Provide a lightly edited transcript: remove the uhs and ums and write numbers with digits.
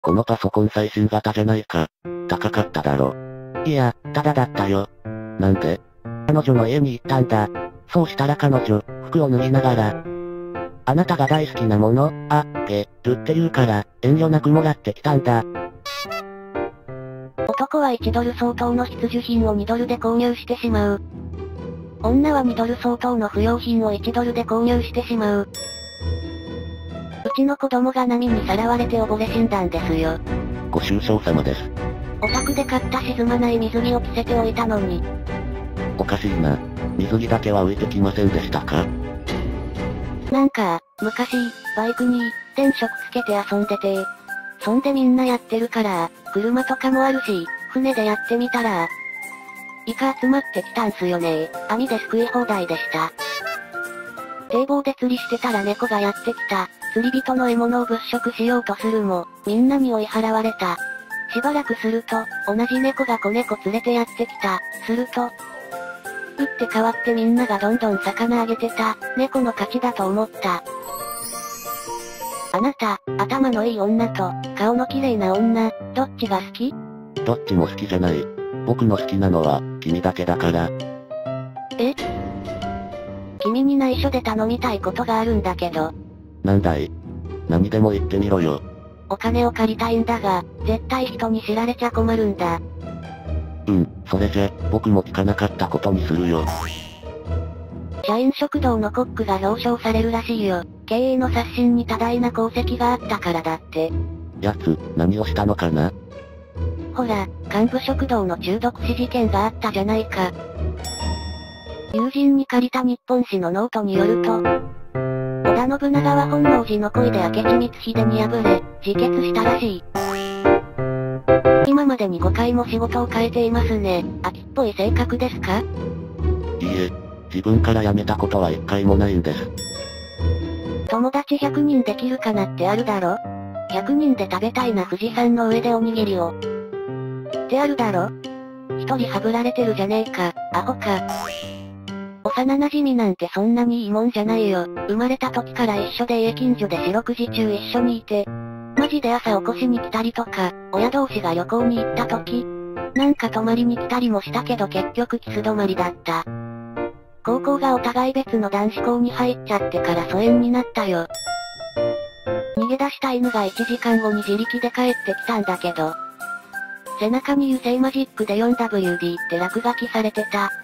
このパソコン最新型じゃないか。高かっただろ。 いや、ただだったよ。 なんで？ 彼女の家に行ったんだ。そうしたら彼女、服を脱ぎながら、あなたが大好きなもの、あげるって言うから、遠慮なくもらってきたんだ。男は1ドル相当の必需品を2ドルで購入してしまう。女は2ドル相当の不要品を1ドルで購入してしまう。うちの子供が波にさらわれて溺れ死んだんですよ。 ご愁傷様です。 お宅で買った沈まない水着を着せておいたのに。 おかしいな。水着だけは浮いてきませんでしたか？ なんか、昔、バイクに、電飾つけて遊んでて。そんでみんなやってるから、車とかもあるし、船でやってみたら、イカ集まってきたんすよね。網ですくい放題でした。堤防で釣りしてたら猫がやってきた。釣り人の獲物を物色しようとするも、みんなに追い払われた。しばらくすると、同じ猫が子猫連れてやってきた。すると、打って変わってみんながどんどん魚あげてた。猫の勝ちだと思った。あなた、頭のいい女と、顔の綺麗な女、どっちが好き？ どっちも好きじゃない。僕の好きなのは、君だけだから。 え？君に内緒で頼みたいことがあるんだけど。 なんだい？何でも言ってみろよ。 お金を借りたいんだが、絶対人に知られちゃ困るんだ。 それじゃ、僕も聞かなかったことにするよ。 社員食堂のコックが表彰されるらしいよ。経営の刷新に多大な功績があったからだって。 やつ、何をしたのかな？ ほら、幹部食堂の中毒死事件があったじゃないか。友人に借りた日本史のノートによると、織田信長は本能寺の恋で明智光秀に敗れ、自決したらしい。今までに5回も仕事を変えていますね。秋っぽい性格ですか？ いいえ、自分から辞めたことは1回もないんです。 友達100人できるかなってあるだろ？100人で食べたいな富士山の上でおにぎりを。ってあるだろ？1人はぶられてるじゃねえか、アホか。幼馴染なんてそんなにいいもんじゃないよ。生まれた時から一緒で家近所で四六時中一緒にいて。マジで朝起こしに来たりとか、親同士が旅行に行った時、なんか泊まりに来たりもしたけど結局キス止まりだった。高校がお互い別の男子校に入っちゃってから疎遠になったよ。逃げ出した犬が1時間後に自力で帰ってきたんだけど、背中に油性マジックで 4WD って落書きされてた。